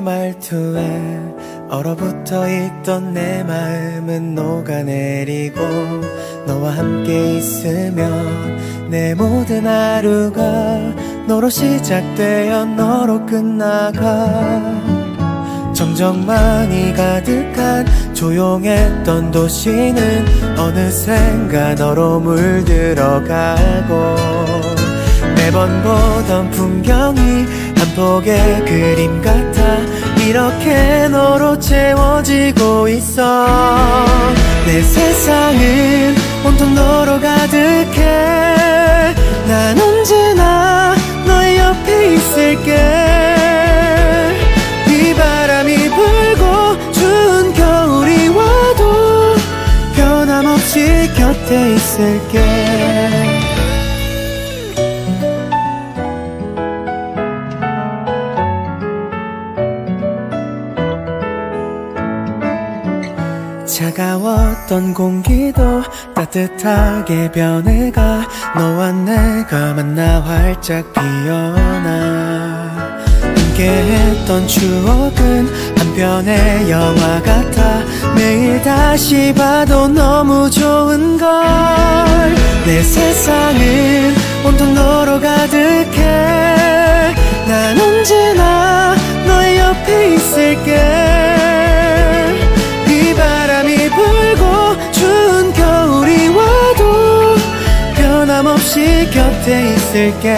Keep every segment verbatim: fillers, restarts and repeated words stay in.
말투에 얼어붙어 있던 내 마음은 녹아내리고 너와 함께 있으면 내 모든 하루가 너로 시작되어 너로 끝나가. 정적만이 가득한 조용했던 도시는 어느샌가 너로 물들어가고 매번 보던 풍경이 한 폭의 그림 같아 이렇게 너로 채워지고 있어. 내 세상은 온통 너로 가득해. 난 언제나 너의 옆에 있을게. 비바람이 불고 추운 겨울이 와도 변함없이 곁에 있을게. 차가웠던 공기도 따뜻하게 변해가 너와 내가 만나 활짝 피어나. 함께했던 추억은 한 편의 영화 같아 매일 다시 봐도 너무 좋은걸. 내 세상은 온통 너로 가득해. 난 언제나 너의 옆에 있을게. 비바람이 불고 추운 겨울이 와도 변함없이 곁에 있을게.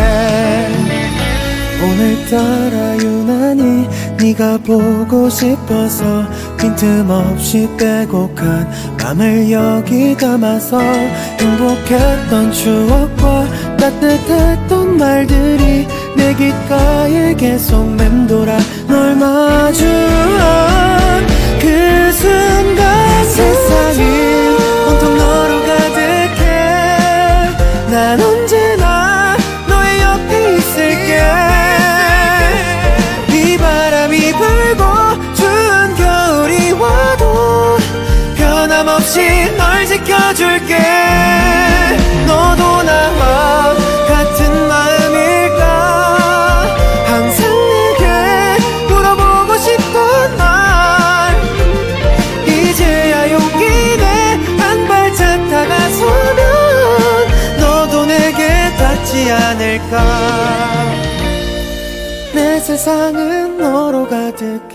오늘따라 유난히 네가 보고 싶어서 빈틈없이 빼곡한 맘을 여기 담아서 행복했던 추억과 따뜻했던 말들이 내 귓가에 계속 맴돌아 널 마주한 그 순간 세상이 온통 너로 가득해. 난 언제나 너의 옆에 있을게. 비바람이 불고 추운 겨울이 와도 변함없이 널 지켜줄게. 너도 나와 같은 마음일까. 항상 내게 물어보고 싶던 말 이제야 용기 내 한 발짝 다가서면 너도 내게 닿지 않을까. 내 세상은 너로 가득해.